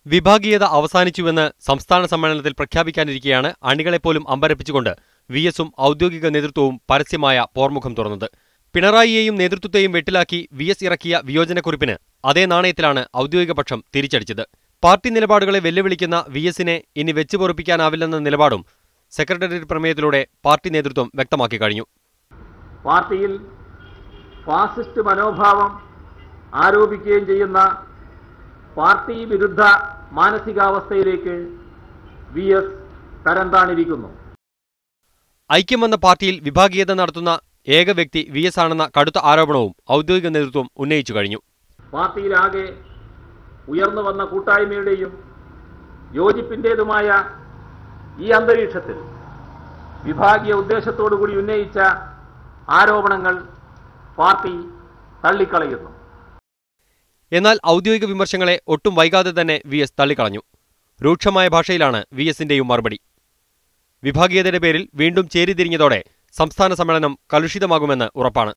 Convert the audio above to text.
വിഭാഗീയത അവസാനിച്ചുവെന്ന് സംസ്ഥാന സമ്മേളനത്തിൽ പ്രഖ്യാപിക്കാനിരിക്കെയാണ് അണികളെപ്പോലും അമ്പരപ്പിച്ചുകൊണ്ട് വി.എസും ഔദ്യോഗിക നേതൃത്വവും പരസ്യമായ പോർമുഖം തുറന്നത്. പിണറായിയെയും നേതൃത്വത്തെയും വെട്ടിലാക്കി വി.എസ് ഇറക്കിയ വിയോജനക്കുറിപ്പിന് അതേ നാണയത്തിലാണ് ഔദ്യോഗിക പക്ഷം തിരിച്ചടിച്ചത്. പാർട്ടി നിലപാടുകളെ വെല്ലുവിളിക്കുന്ന വി.എസിനെ ഇനി വെച്ചുപൊറുപ്പിക്കാനാവില്ലെന്ന നിലപാടും സെക്രട്ടേറിയറ്റ് പ്രമേയത്തിലൂടെ പാർട്ടി നേതൃത്വം വ്യക്തമാക്കി കഴിഞ്ഞു. പാർട്ടിയിൽ ഫാസിസ്റ്റ് മനോഭാവം ആരോപിക്കുകയും ചെയ്യുന്ന പാർട്ടി വിരുദ്ധ മാനസികാവസ്ഥയിലേക്ക് വി.എസ് തരംതാണിരിക്കുന്നു. ഐക്യം വന്ന പാർട്ടിയിൽ വിഭാഗീയത നടത്തുന്ന ഏക വ്യക്തി വി.എസ് ആണെന്ന കടുത്ത ആരോപണവും ഔദ്യോഗിക നേതൃത്വം ഉന്നയിച്ചു കഴിഞ്ഞു. പാർട്ടിയിലാകെ ഉയർന്നു വന്ന കൂട്ടായ്മയുടെയും യോജിപ്പിന്റേതുമായ ഈ അന്തരീക്ഷത്തിൽ വിഭാഗീയ ഉദ്ദേശത്തോടുകൂടി ഉന്നയിച്ച ആരോപണങ്ങൾ പാർട്ടി തള്ളിക്കളയുന്നു. എന്നാൽ ഔദ്യോഗിക വിമർശനങ്ങളെ ഒട്ടും വൈകാതെ തന്നെ വി.എസ് തള്ളിക്കളഞ്ഞു. രൂക്ഷമായ ഭാഷയിലാണ് വി.എസിന്റെയും മറുപടി. വിഭാഗീയതയുടെ പേരിൽ വീണ്ടും ചേരിതിരിഞ്ഞതോടെ സംസ്ഥാന സമ്മേളനം കലുഷിതമാകുമെന്ന് ഉറപ്പാണ്.